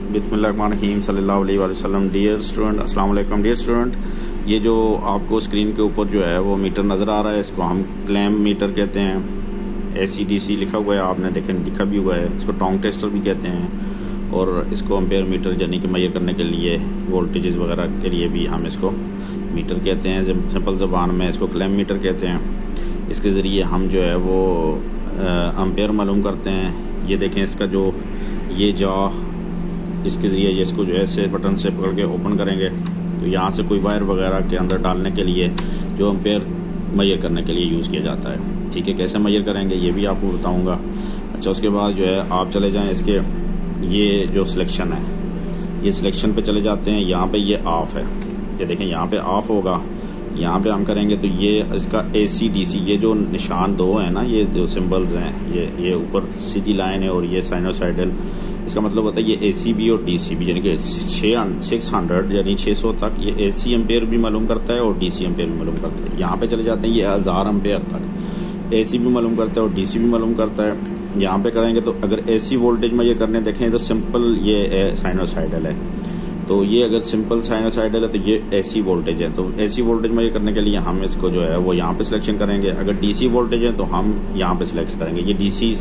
बिस्मिल्लाहिर्रहमानिर्रहीम सल्लल्लाहु अलैहि वसल्लम। डियर स्टूडेंट, अस्सलाम वालेकुम। डियर स्टूडेंट, ये जो आपको स्क्रीन के ऊपर जो है वो मीटर नज़र आ रहा है, इसको हम क्लैम्प मीटर कहते हैं। ACDC लिखा हुआ है, आपने देखें लिखा भी हुआ है। इसको टोंग टेस्टर भी कहते हैं और इसको एम्पेयर मीटर यानी कि मेजर करने के लिए वोल्टेजेस वगैरह के लिए भी हम इसको मीटर कहते हैं। सिंपल ज़बान में इसको क्लैम्प मीटर कहते हैं। इसके ज़रिए हम जो है वो एम्पेयर मालूम करते हैं। ये देखें, इसका जो ये जॉ, इसके ज़रिए ये इसको जो है ऐसे बटन से पकड़ के ओपन करेंगे तो यहाँ से कोई वायर वगैरह के अंदर डालने के लिए जो एम्पेयर मेजर करने के लिए यूज़ किया जाता है। ठीक है, कैसे मेजर करेंगे ये भी आपको बताऊँगा। अच्छा, उसके बाद जो है आप चले जाएँ इसके ये जो सिलेक्शन है, ये सिलेक्शन पे चले जाते हैं। यहाँ पे ये ऑफ़ है, ये देखें यहाँ पे ऑफ़ होगा। यहाँ पे हम करेंगे तो ये इसका ACDC, ये जो निशान दो है ना, ये जो सिंबल्स हैं, ये ऊपर सीधी लाइन है और ये साइनोसाइडल, इसका मतलब होता है ये ACB और DCB यानी कि 600 यानी 600 तक ये AC एम्पेयर भी मालूम करता है और DC एम्पेयर भी मालूम करता है। यहाँ पे चले जाते हैं, ये 1000 एम्पेयर तक AC भी मालूम करता है और DC भी मालूम करता है। यहाँ पे करेंगे तो अगर AC वोल्टेज मेजर करने देखें तो सिंपल ये साइनोसाइडल है, तो ये अगर सिंपल साइनोसाइडल है तो ये AC वोल्टेज है। तो AC वोल्टेज मेजर करने के लिए हम इसको जो है वो यहाँ पे सिलेक्शन करेंगे। अगर DC वोल्टेज है तो हम यहाँ पे सिलेक्ट करेंगे। ये DC,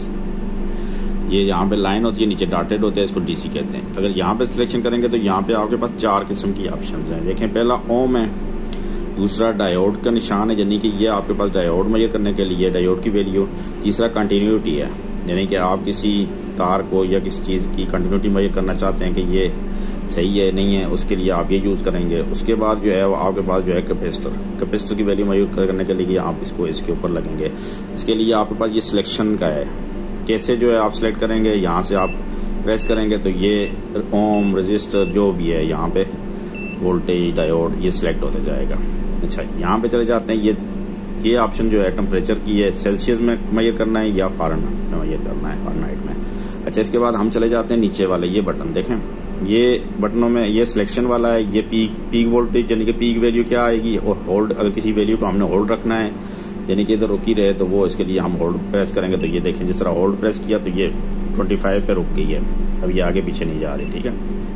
ये यहाँ पे लाइन होती है, नीचे डॉटेड होते हैं, इसको DC कहते हैं। अगर यहाँ पे सिलेक्शन करेंगे तो यहाँ पे आपके पास 4 किस्म की ऑप्शन हैं। देखें, पहला ओम है, दूसरा डायोड का निशान है यानी कि ये आपके पास डायोड मेजर करने के लिए डायोड की वैल्यू। तीसरा कंटिन्यूटी है यानी कि आप किसी तार को या किसी चीज़ की कंटिन्यूटी मेजर करना चाहते हैं कि ये सही है नहीं है, उसके लिए आप ये यूज़ करेंगे। उसके बाद जो है आपके पास जो है कैपेसिटर की वैल्यू मेजर करने के लिए आप इसको इसके ऊपर लगेंगे। इसके लिए आपके पास ये सिलेक्शन का है, कैसे जो है आप सेलेक्ट करेंगे, यहाँ से आप प्रेस करेंगे तो ये ओम रजिस्टर जो भी है यहाँ पे वोल्टेज डायोड ये सिलेक्ट होते जाएगा। अच्छा, यहाँ पे चले जाते हैं, ये ऑप्शन जो है टेम्परेचर की है, सेल्सियस में मेजर करना है या फ़ारेनहाइट में मेजर करना है, फ़ारेनहाइट में। अच्छा, इसके बाद हम चले जाते हैं नीचे वाले ये बटन। देखें, ये बटनों में ये सिलेक्शन वाला है, ये पीक वोल्टेज यानी कि पीक वैल्यू क्या आएगी, और होल्ड, अगर किसी वैल्यू को हमने होल्ड रखना है यानी कि इधर रुकी रहे तो वो इसके लिए हम होल्ड प्रेस करेंगे। तो ये देखें, जिस तरह होल्ड प्रेस किया तो ये 25 पे रुक गई है, अब ये आगे पीछे नहीं जा रही। ठीक है,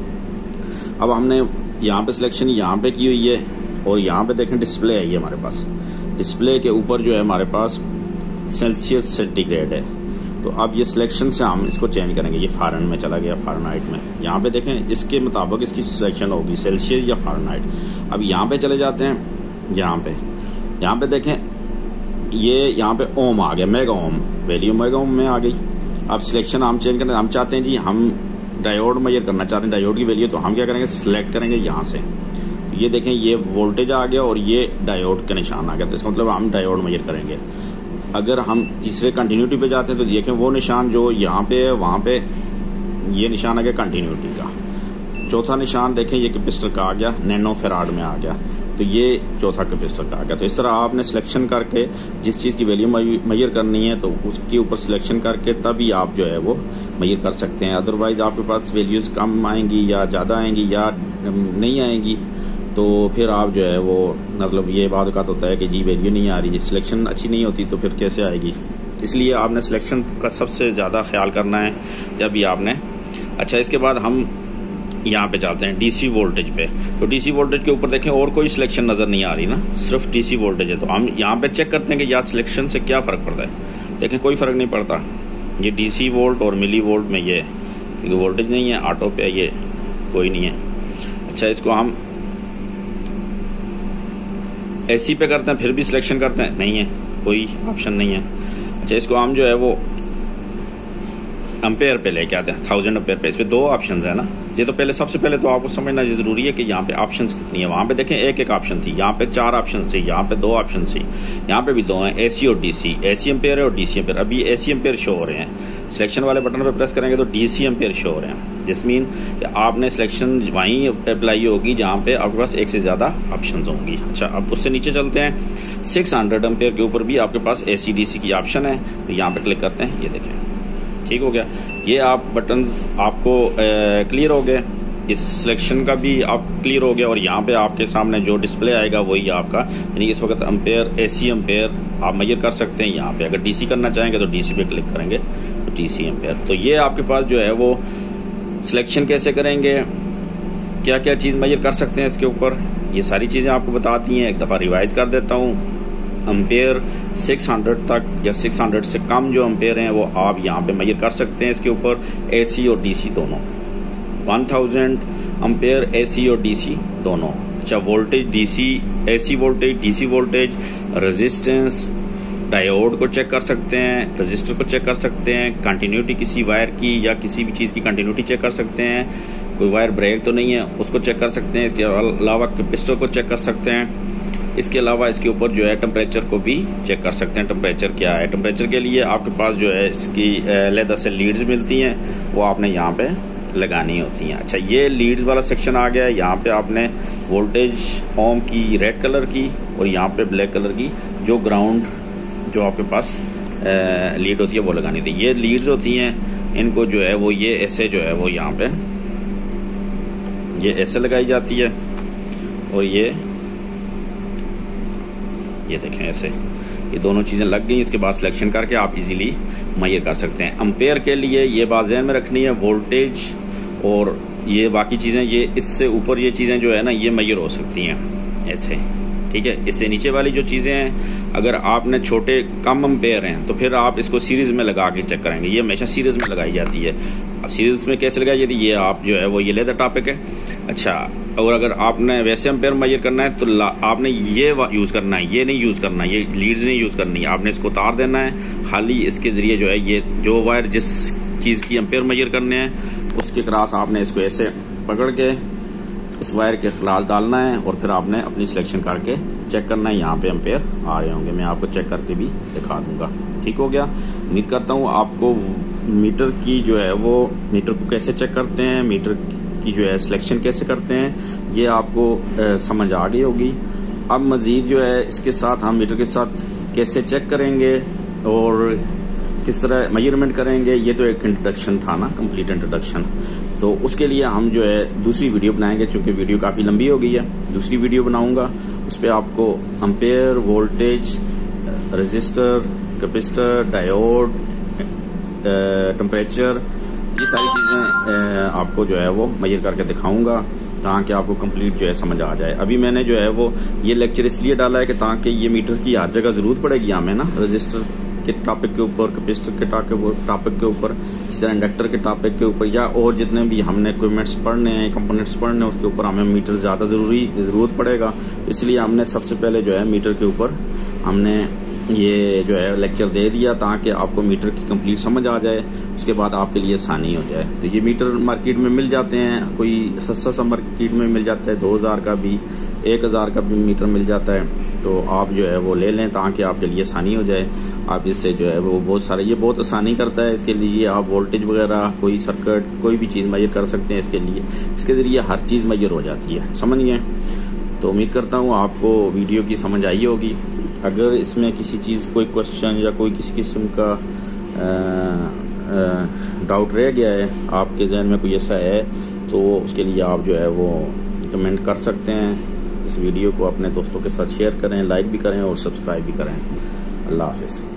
अब हमने यहाँ पे सिलेक्शन यहाँ पे की हुई है और यहाँ पे देखें डिस्प्ले है, ये हमारे पास डिस्प्ले के ऊपर जो है हमारे पास सेल्सियस सेंटीग्रेड है। तो अब ये सिलेक्शन से हम इसको चेंज करेंगे, ये फ़ारेन में चला गया, फ़ारेनहाइट में। यहाँ पे देखें इसके मुताबिक इसकी सिलेक्शन होगी सेल्सियस या फ़ारेनहाइट। अब यहाँ पे चले जाते हैं, यहाँ पे देखें ये यहाँ पे ओम आ गया, mega ohm value mega ohm में आ गई। अब सिलेक्शन हम चेंज करना, हम चाहते हैं जी हम डायोड मेजर करना चाहते हैं, डायोड की वैल्यू, तो हम क्या करेंगे सेलेक्ट करेंगे यहाँ से। तो ये देखें ये वोल्टेज आ गया और ये डायोड का निशान आ गया, तो इसका मतलब हम डायोड मेजर करेंगे। अगर हम तीसरे कंटिन्यूटी पे जाते हैं तो देखें वो निशान जो यहाँ पे है वहाँ पे ये निशान आ गया कंटिन्यूटी का। चौथा निशान देखें ये कैपेसिटर का आ गया, नैनो फेराड में आ गया, तो ये चौथा कैपेसिटर का आ गया। तो इस तरह आपने सिलेक्शन करके जिस चीज़ की वैल्यू मेजर करनी है तो उसके ऊपर सिलेक्शन करके तभी आप जो है वो मेजर कर सकते हैं। अदरवाइज़ आपके पास वैल्यूज़ कम आएंगी या ज़्यादा आएंगी या नहीं आएंगी तो फिर आप जो है वो मतलब ये बात होता है कि जी वैल्यू नहीं आ रही, सिलेक्शन अच्छी नहीं होती तो फिर कैसे आएगी। इसलिए आपने सिलेक्शन का सबसे ज़्यादा ख्याल करना है जब भी आपने। अच्छा, इसके बाद हम यहाँ पे जाते हैं DC वोल्टेज पे। तो DC वोल्टेज के ऊपर देखें और कोई सिलेक्शन नज़र नहीं आ रही ना, सिर्फ DC वोल्टेज है। तो हम यहाँ पे चेक करते हैं कि यार सिलेक्शन से क्या फ़र्क पड़ता है। देखें कोई फ़र्क नहीं पड़ता, ये DC वोल्ट और मिली वोल्ट में ये क्योंकि वोल्टेज नहीं है, ऑटो पे ये कोई नहीं है। अच्छा, इसको हम AC पे करते हैं फिर भी सिलेक्शन करते हैं, नहीं है, कोई ऑप्शन नहीं है। अच्छा, इसको हम जो है वो एम्पेयर पे लेके आते हैं, 1000 एम्पेयर पे। इस पर 2 ऑप्शन है ना। ये तो पहले सबसे पहले तो आपको समझना ये ज़रूरी है कि यहाँ पे ऑप्शंस कितनी है। वहाँ पे देखें एक ऑप्शन थी, यहाँ पे 4 ऑप्शन थी, यहाँ पे 2 ऑप्शन थी, यहाँ पे भी 2 हैं, AC और DC। AC एम्पेयर है और DC एम्पेयर। अभी AC एम्पेयर शो हो रहे हैं, सिलेक्शन वाले बटन पे प्रेस करेंगे तो DC एम्पेयर शो हो रहे हैं, जिस मीन कि आपने सिलेक्शन वहीं अप्लाई होगी जहाँ पे आपके पास एक से ज़्यादा ऑप्शन होंगी। अच्छा, अब उससे नीचे चलते हैं, 600 एम्पेयर के ऊपर भी आपके पास ACDC की ऑप्शन है, तो यहाँ पे क्लिक करते हैं, ये देखें ठीक हो गया। ये आप बटन आपको क्लियर हो गए, इस सिलेक्शन का भी आप क्लियर हो गया और यहाँ पे आपके सामने जो डिस्प्ले आएगा वही आपका, यानी इस वक्त एम्पेयर AC एम्पेयर आप मेजर कर सकते हैं। यहाँ पे अगर DC करना चाहेंगे तो DC पे क्लिक करेंगे तो DC एम्पेयर। तो ये आपके पास जो है वो सिलेक्शन कैसे करेंगे, क्या क्या चीज़ मेजर कर सकते हैं इसके ऊपर, ये सारी चीज़ें आपको बताती हैं। एक दफ़ा रिवाइज कर देता हूँ। एम्पेयर 600 तक या 600 से कम जो एम्पेयर हैं वो आप यहाँ पे मेजर कर सकते हैं इसके ऊपर, AC और DC दोनों। 1000 एम्पेयर AC और DC दोनों। अच्छा, voltage DC, AC voltage, DC voltage, resistance, diode को चेक कर सकते हैं, रजिस्टर को चेक कर सकते हैं, कंटिन्यूटी किसी वायर की या किसी भी चीज़ की कंटिन्यूटी चेक कर सकते हैं, कोई वायर ब्रेक तो नहीं है उसको चेक कर सकते हैं। इसके अलावा कैपेसिटर को चेक कर सकते हैं। इसके अलावा इसके ऊपर जो है टेम्परेचर को भी चेक कर सकते हैं, टेम्परेचर क्या है। टेम्परेचर के लिए आपके पास जो है इसकी अलग से लीड्स मिलती हैं, वो आपने यहाँ पे लगानी होती हैं। अच्छा, ये लीड्स वाला सेक्शन आ गया है। यहाँ पे आपने वोल्टेज ओम की रेड कलर की और यहाँ पे ब्लैक कलर की जो ग्राउंड जो आपके पास लीड होती है वो लगानी थी। ये लीड्स होती हैं, इनको जो है वो ये ऐसे जो है वो यहाँ पे ये ऐसे लगाई जाती है और ये देखें ऐसे, ये दोनों चीज़ें लग गई। इसके बाद सिलेक्शन करके आप इजीली मेजर कर सकते हैं। एम्पेयर के लिए ये बात ज़हन में रखनी है, वोल्टेज और ये बाकी चीज़ें, ये इससे ऊपर ये चीज़ें जो है ना ये मेजर हो सकती हैं ऐसे, ठीक है। इससे नीचे वाली जो चीज़ें हैं, अगर आपने छोटे कम एम्पेयर हैं तो फिर आप इसको सीरीज़ में लगा के चेक करेंगे। ये हमेशा सीरीज़ में लगाई जाती है। अब सीरीज़ में कैसे लगाई जाती है, ये आप जो है वो ये लेदर टॉपिक है। अच्छा, और अगर आपने वैसे एम्पेयर मेजर करना है तो आपने ये यूज़ करना है, ये नहीं यूज़ करना है, ये लीड्स नहीं यूज़ करनी है। आपने इसको उतार देना है, खाली इसके ज़रिए जो है ये जो वायर जिस चीज़ की एम्पेयर मेजर करने हैं उसके क्रॉस आपने इसको ऐसे पकड़ के उस वायर के खिलाफ डालना है और फिर आपने अपनी सिलेक्शन करके चेक करना है। यहाँ पे एम्पेयर आ रहे होंगे, मैं आपको चेक करके भी दिखा दूंगा। ठीक हो गया। उम्मीद करता हूँ आपको मीटर की जो है वो मीटर को कैसे चेक करते हैं, मीटर की जो है सिलेक्शन कैसे करते हैं, ये आपको समझ आ गई होगी। अब मज़ीद जो है इसके साथ हम मीटर के साथ कैसे चेक करेंगे और किस तरह मेजरमेंट करेंगे, ये तो एक इंट्रोडक्शन था ना, कंप्लीट इंट्रोडक्शन। तो उसके लिए हम जो है दूसरी वीडियो बनाएंगे, क्योंकि वीडियो काफ़ी लंबी हो गई है। दूसरी वीडियो बनाऊंगा, उस पर आपको ampere, voltage, register, capacitor, diode, temperature, ये सारी चीज़ें आपको जो है वो मेजर करके दिखाऊंगा ताकि आपको कंप्लीट जो है समझ आ जाए। अभी मैंने जो है वो ये लेक्चर इसलिए डाला है कि ताकि ये मीटर की हर जगह ज़रूरत पड़ेगी हमें ना, रजिस्टर के टॉपिक के ऊपर, कैपेसिटर के टॉपिक के ऊपर, इस तरह इंडक्टर के टॉपिक के ऊपर, या और जितने भी हमने इक्विपमेंट्स पढ़ने हैं, कंपोनेंट्स पढ़ने हैं, उसके ऊपर हमें मीटर ज़्यादा ज़रूरत पड़ेगा। इसलिए हमने सबसे पहले जो है मीटर के ऊपर हमने ये जो है लेक्चर दे दिया ताकि आपको मीटर की कंप्लीट समझ आ जाए, उसके बाद आपके लिए आसानी हो जाए। तो ये मीटर मार्केट में मिल जाते हैं, कोई सस्ता सा मार्केट में मिल जाता है, 2000 का भी, 1000 का भी मीटर मिल जाता है। तो आप जो है वो ले लें ताकि आपके लिए आसानी हो जाए। आप इससे जो है वो बहुत सारे, ये बहुत आसानी करता है। इसके लिए आप वोल्टेज वगैरह, कोई सर्किट, कोई भी चीज़ मेजर कर सकते हैं इसके लिए। इसके ज़रिए हर चीज़ मेजर हो जाती है, समझ गए। तो उम्मीद करता हूँ आपको वीडियो की समझ आई होगी। अगर इसमें किसी चीज़, कोई क्वेश्चन या कोई किसी किस्म का डाउट रह गया है, आपके जहन में कोई ऐसा है, तो उसके लिए आप जो है वो कमेंट कर सकते हैं। इस वीडियो को अपने दोस्तों के साथ शेयर करें, लाइक भी करें और सब्सक्राइब भी करें। अल्लाह हाफ़िज़।